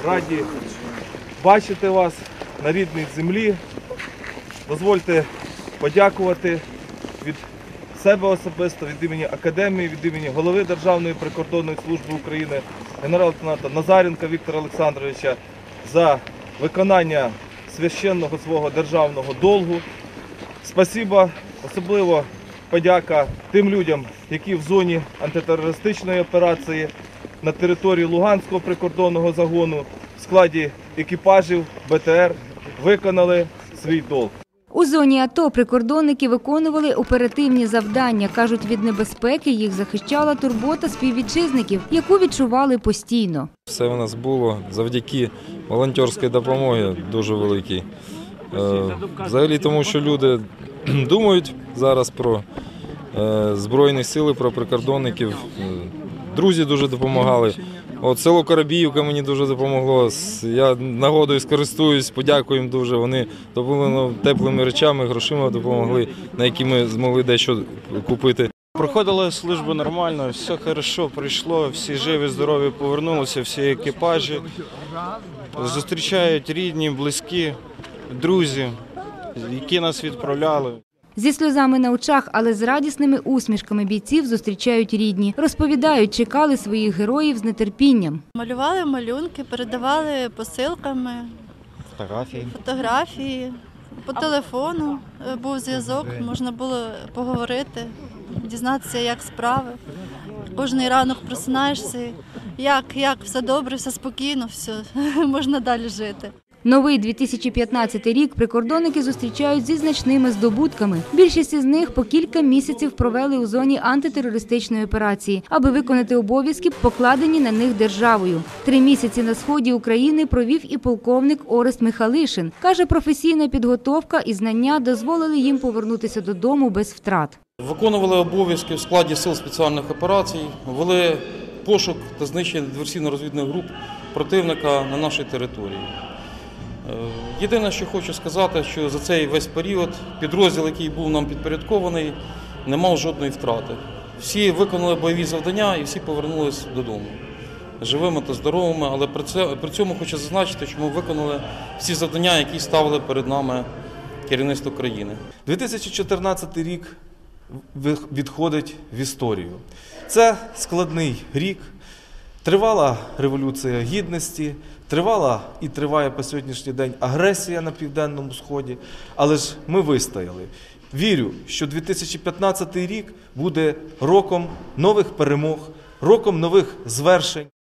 раді бачити вас на рідній землі. Дозвольте подякувати від себе особисто, від імені Академії, від імені голови Державної прикордонної служби України, генерал-лейтенанта Назаренка Віктора Олександровича за виконання священного свого державного долгу. Спасибо, особливо подяка тим людям, які в зоні антитерористичної операції на території Луганського прикордонного загону в складі екіпажів БТР виконали свій долг. У зоні АТО прикордонники виконували оперативні завдання. Кажуть, від небезпеки їх захищала турбота співвітчизників, яку відчували постійно. Все у нас було завдяки волонтерській допомогі дуже великій. Взагалі тому, що люди думають зараз про Збройні сили, про прикордонників. Друзі дуже допомагали. От село Коробіївка мені дуже допомогло. Я нагодою скористуюсь, подякую їм дуже. Вони допомогли теплими речами, грошима допомогли, на які ми змогли дещо купити. Проходила службу нормально, все добре пройшло, всі живі, здорові повернулися, всі екіпажі. Зустрічають рідні, близькі, друзі, які нас відправляли. Зі сльозами на очах, але з радісними усмішками бійців зустрічають рідні. Розповідають, чекали своїх героїв з нетерпінням. Малювали малюнки, передавали посилками, фотографії. По телефону був зв'язок, можна було поговорити, дізнатися, як справи. Кожний ранок просинаєшся, як все добре, все спокійно, все, можна далі жити. Новий 2015 рік прикордонники зустрічають зі значними здобутками. Більшість із них по кілька місяців провели у зоні антитерористичної операції, аби виконати обов'язки, покладені на них державою. 3 місяці на сході України провів і полковник Орест Михалишин. Каже, професійна підготовка і знання дозволили їм повернутися додому без втрат. Виконували обов'язки в складі сил спеціальних операцій, вели пошук та знищення диверсійно-розвідних груп противника на нашій території. Єдине, що хочу сказати, що за цей весь період підрозділ, який був нам підпорядкований, не мав жодної втрати. Всі виконали бойові завдання і всі повернулися додому живими та здоровими, але при цьому хочу зазначити, що ми виконали всі завдання, які ставили перед нами керівництво країни. 2014 рік відходить в історію. Це складний рік. Тривала Революція Гідності, тривала і триває по сьогоднішній день агресія на Південному Сході, але ж ми вистояли. Вірю, що 2015 рік буде роком нових перемог, роком нових звершень.